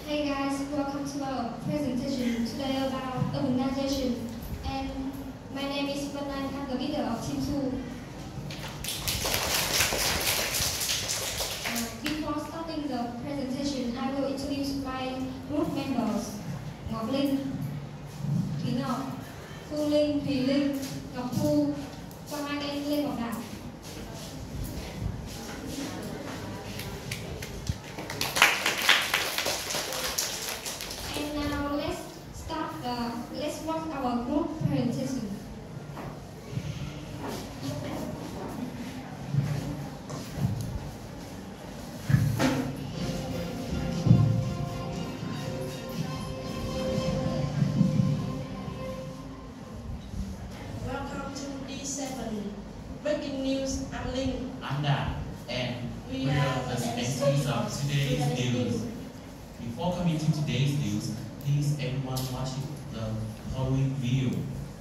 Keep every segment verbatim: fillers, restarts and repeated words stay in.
Hey guys, welcome to our presentation today about urbanization. And my name is Vân Anh, I'm the leader of Team two. Uh, before starting the presentation, I will introduce my group members. Ngọc Linh, Thủy Ngọc, Phương Linh, Thùy Linh, Ngọc Thu, Quang Anh and Lê Ngọc Đạt. Let's watch our group presentation. Welcome to D seven. Breaking news, I'm Ling. I'm Dan, and We we are are the the M Cs of today's today's news. news. Before coming to today's news, please everyone watching the following video.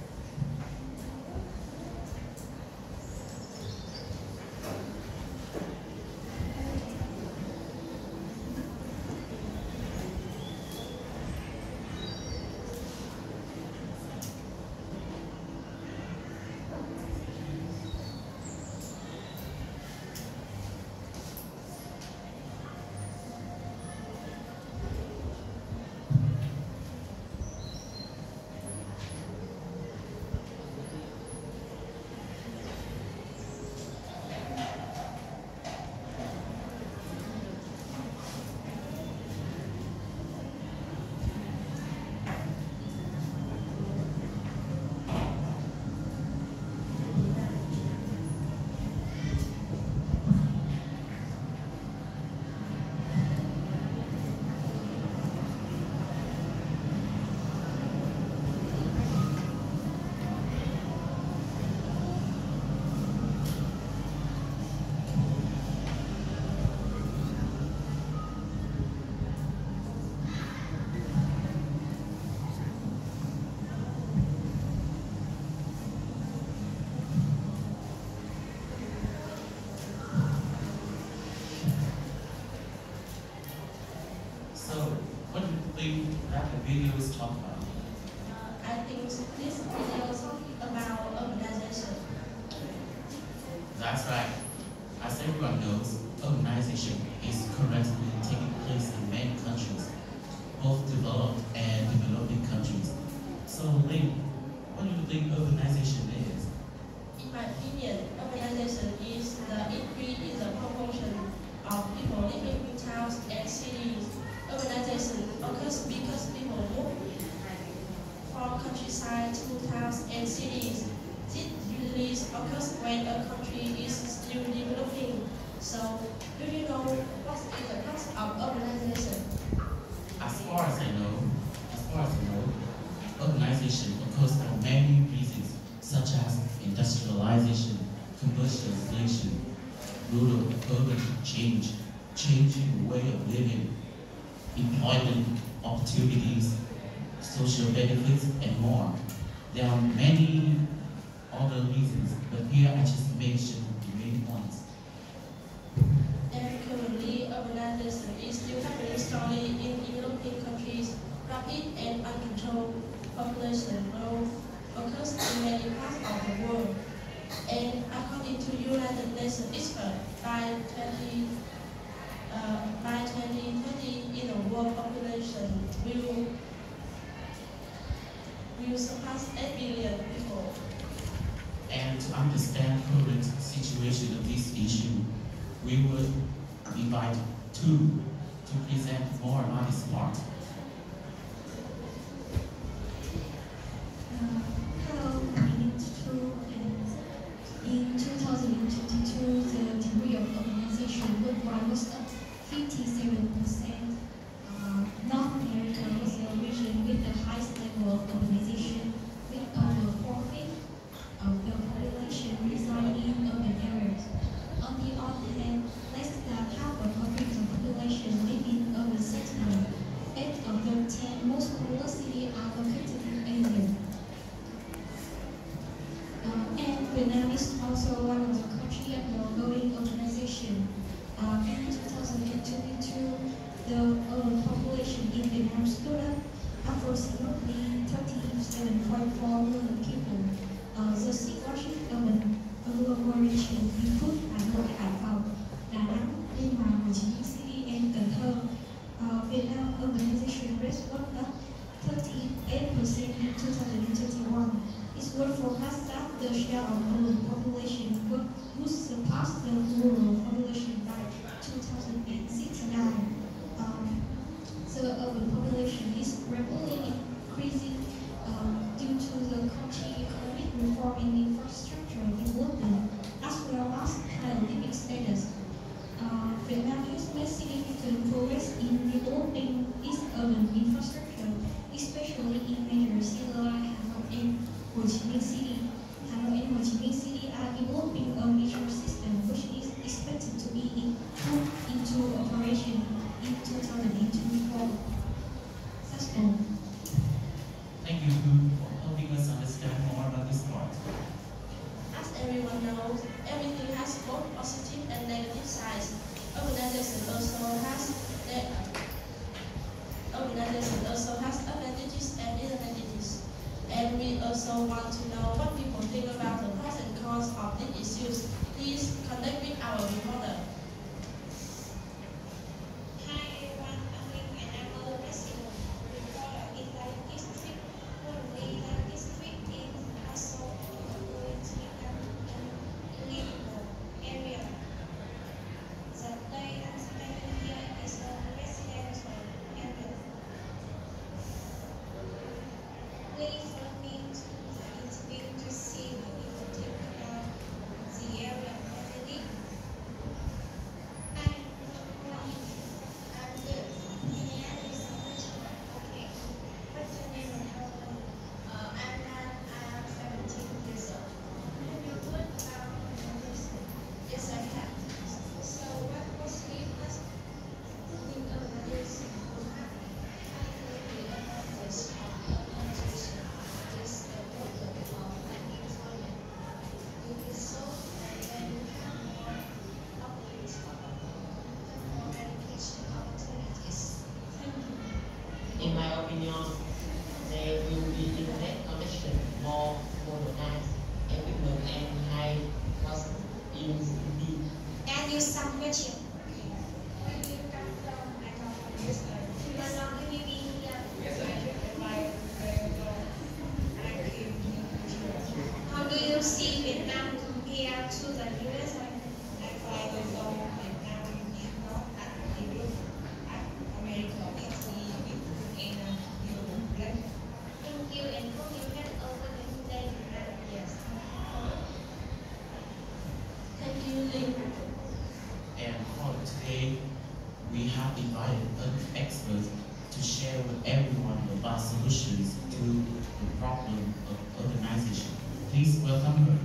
So, what do you think that the video is talking about? Uh, I think this video is about urbanization. That's right. As everyone knows, urbanization is currently taking place in many countries, both developed and developing countries. So, Ling, what do you think urbanization is? In my opinion, urbanization is the increase in the proportion of people living in towns and cities. Urbanization occurs because people move from countryside to towns and cities. This usually occurs when a country is still developing. So, do you know what is the cause of urbanization? As far as I know, as far as I know, urbanization occurs for many reasons, such as industrialization, commercialization, rural urban change, changing the way of living, employment opportunities, social benefits, and more. There are many other reasons, but here I just mentioned the main points. And currently, urbanization is still happening strongly in developing countries. Rapid and uncontrolled population growth occurs in many parts of the world. And according to United Nations expert, by twenty uh, by twenty thirty, in the world population will will surpass eight billion people. And to understand current situation of this issue, we would invite two to present more about this part. Uh, hello, my name is Thu, and in two thousand twenty-two, the degree of urbanization worldwide was up fifty-seven percent. Uh, North America was the region with the highest level of urbanization, with over four-fifths of the population residing in urban areas. On the other hand, less than half of African population live in urban settlements. Eight of the ten most populous cities are located in Asia. Uh, and Vietnam is also one of the countries undergoing urbanization. Uh, in two thousand twenty-two, the urban population in percent in two thousand twenty-one. It's worth forecast that the share of urban population would, would surpass the rural population by two thousand sixty-nine. Um, the urban population is rapidly increasing um, due to the continued economic reform in infrastructure development, as well as high living status. Uh, Vietnam has made significant progress in developing its urban infrastructure, especially in major cities like Hanoi and Ho Chi Minh City. Hanoi and Ho Chi Minh City are developing a metro system which is expected to be in, put into operation in two thousand twenty-four. That's all. Thank you, Hu, for helping us understand more about this part. As everyone knows, everything has both positive and negative sides. Urbanization also has the urbanization also has advantages and disadvantages. And we also want to know what people think about the pros and cons of these issues. Please connect with our reporter. Hi everyone, I'm Linh and I'm a resident reporter in Lai District. Currently, Lai District is also going to become an livable area. The place I'm standing here is a residential area. Please let me to the interview to see what people think about the area already. Hi, I'm good. Can you ask me some questions? Okay. What's your name and how old are you? Uh, I'm not, I'm seventeen years old. Have you heard about urbanism? Yes, I have. So what was the first thing urbanism? I think the advantage of urbanization is the problem of unemployment. It is so that when you have more population, more education opportunities. Thank you. In my opinion, there will be internet connection, more modernized equipment, and high cost in city. And you some question. Where do you come from? I come from Israel. How long have you been here? Yes, I my I came How do you see Vietnam compared to the U S A? I fly to go Vietnam, Vietnam, and Europe, and America, Italy, and Europe. Thank you, and hope you have a wonderful day. Yes. Thank you, Linh. And for today, we have invited an expert to share with everyone about solutions to the problem of urbanization. Please welcome her.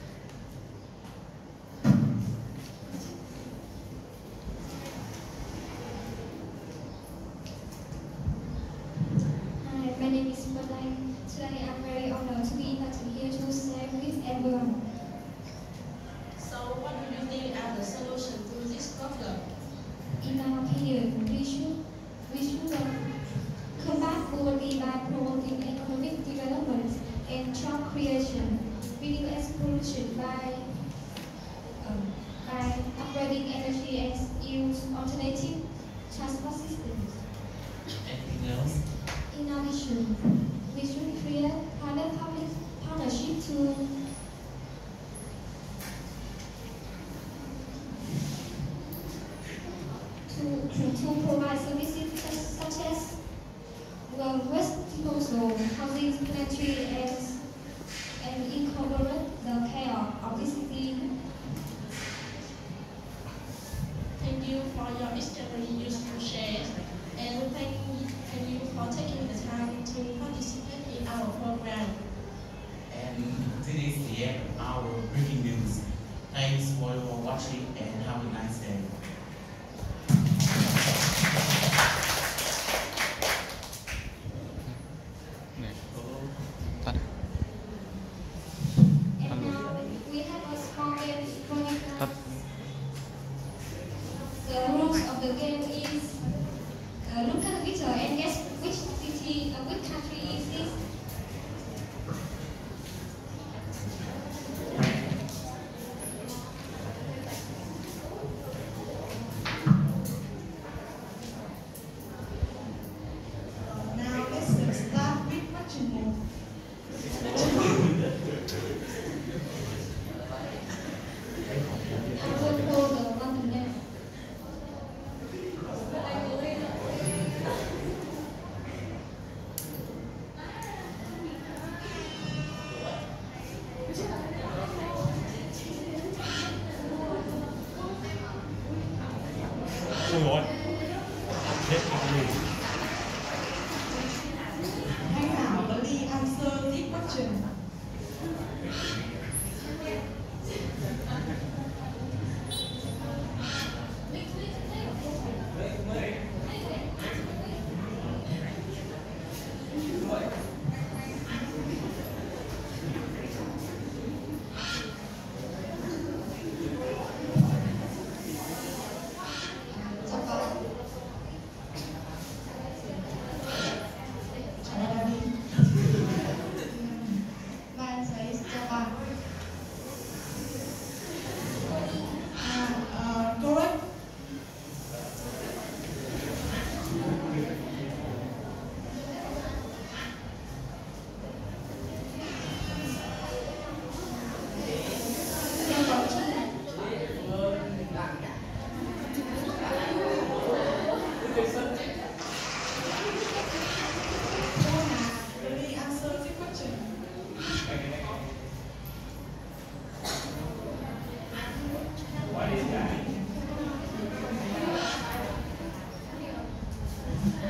Hi, my name is Badai. Today I'm very honored to be invited here to share with everyone. So what do you think are the solution to this problem? In our opinion, we should we should uh, combat poverty by promoting economic development and job creation, reduce pollution by um, by upgrading energy and use alternative transport systems. Anything else? In addition, we should create private-public partnership to to, to, to provide services such, such as well, waste disposal, housing sanitary, and, and incorporate the care of the city. Thank you for your extremely useful shares, and thank, thank you for taking the time to participate in our program. And today's the end of our breaking news. Thanks for your watching and have a nice day. And now we have a small game for you. The rules of the game is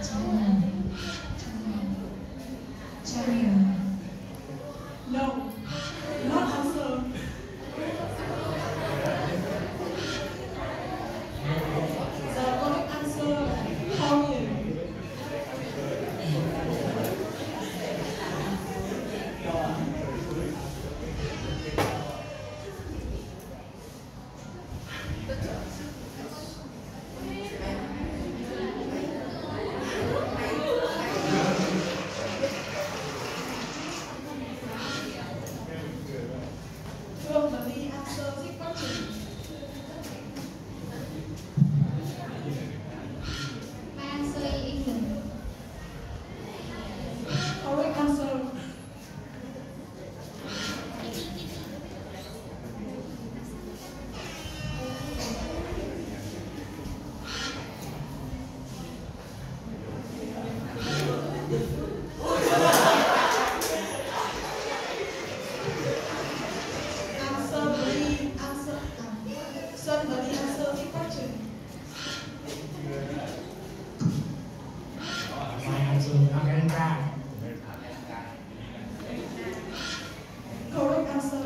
장난, 장난, 장이야. No, not answer. The correct answer, Korean. Phương và Ly answer this question. My answer is England. Correct answer. Answer Ly answer. Sơn và Ly answer this question. My answer America. Correct answer.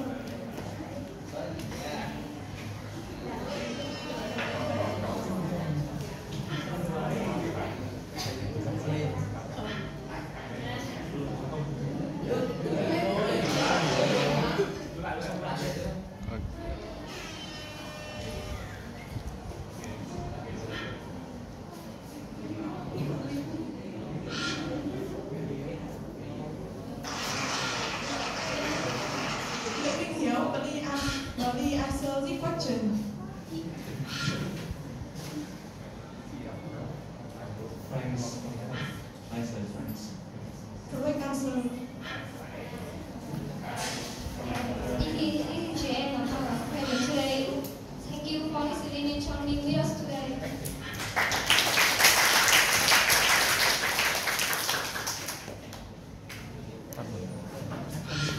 Lê Minh Hiếu và Ly an- và Ly answer this question. France. I said France. Correct answer.